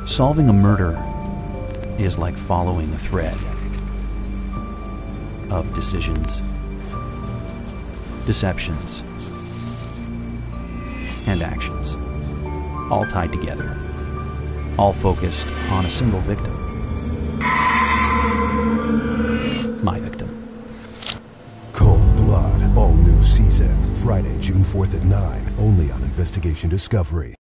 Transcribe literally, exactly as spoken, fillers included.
Solving a murder is like following a thread of decisions, deceptions, and actions, all tied together, all focused on a single victim. My victim. Cold Blood, all new season, Friday, June fourth at nine, only on Investigation Discovery.